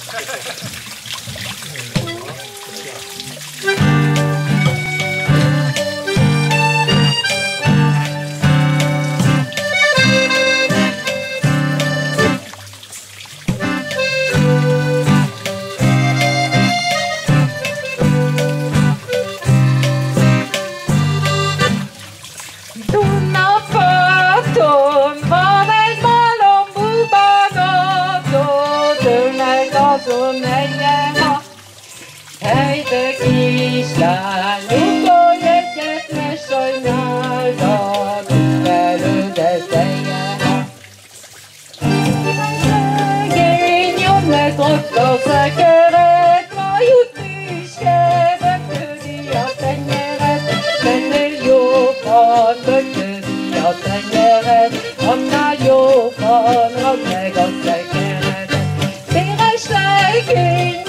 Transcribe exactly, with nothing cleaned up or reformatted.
Hely, te kislány, nyugodj egyet, ne sajnáld, felődet teljen. Szegény, nyomd meg ott a szekeret, ma jut tüske, böködi a tenyeret, mennél jobban böködi a tenyeret, annál jobban rakd meg a szekeret. Széles legény,